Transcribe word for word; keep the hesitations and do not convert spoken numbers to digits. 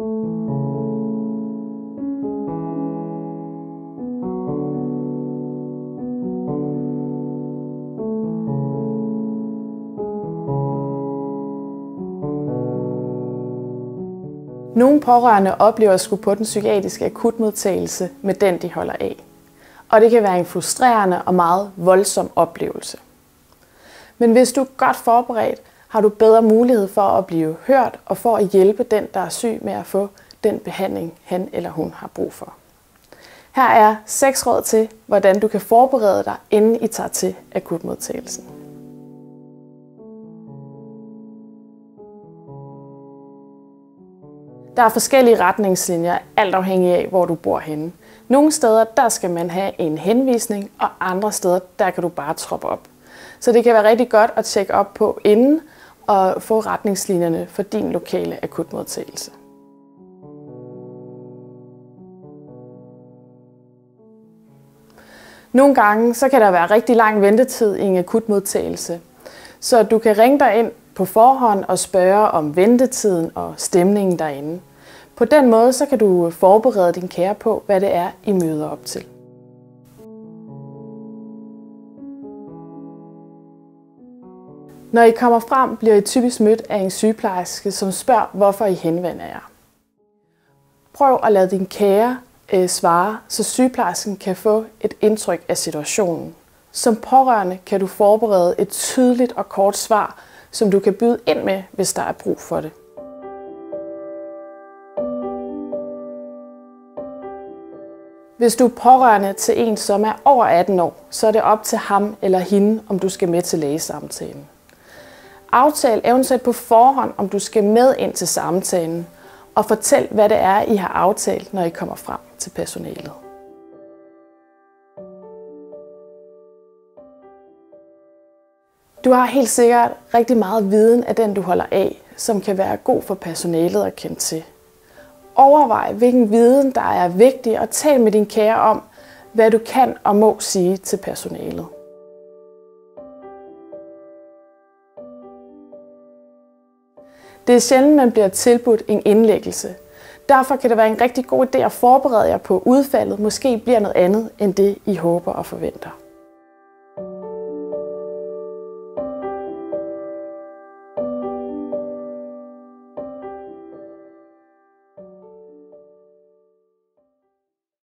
Nogle pårørende oplever at skulle på den psykiatriske akutmodtagelse med den, de holder af. Og det kan være en frustrerende og meget voldsom oplevelse. Men hvis du er godt forberedt, har du bedre mulighed for at blive hørt og for at hjælpe den, der er syg med at få den behandling, han eller hun har brug for. Her er seks råd til, hvordan du kan forberede dig, inden I tager til akutmodtagelsen. Der er forskellige retningslinjer, alt afhængig af, hvor du bor henne. Nogle steder, der skal man have en henvisning, og andre steder, der kan du bare troppe op. Så det kan være rigtig godt at tjekke op på inden og få retningslinjerne for din lokale akutmodtagelse. Nogle gange så kan der være rigtig lang ventetid i en akutmodtagelse, så du kan ringe dig ind på forhånd og spørge om ventetiden og stemningen derinde. På den måde så kan du forberede din kære på, hvad det er, I møder op til. Når I kommer frem, bliver I typisk mødt af en sygeplejerske, som spørger, hvorfor I henvender jer. Prøv at lade din kære øh, svare, så sygeplejersken kan få et indtryk af situationen. Som pårørende kan du forberede et tydeligt og kort svar, som du kan byde ind med, hvis der er brug for det. Hvis du er pårørende til en, som er over atten år, så er det op til ham eller hende, om du skal med til lægesamtalen. Aftal eventuelt på forhånd, om du skal med ind til samtalen, og fortæl, hvad det er, I har aftalt, når I kommer frem til personalet. Du har helt sikkert rigtig meget viden af den, du holder af, som kan være god for personalet at kende til. Overvej, hvilken viden, der er vigtig, og tal med din kære om, hvad du kan og må sige til personalet. Det er sjældent, man bliver tilbudt en indlæggelse. Derfor kan det være en rigtig god idé at forberede jer på udfaldet. Måske bliver noget andet end det, I håber og forventer.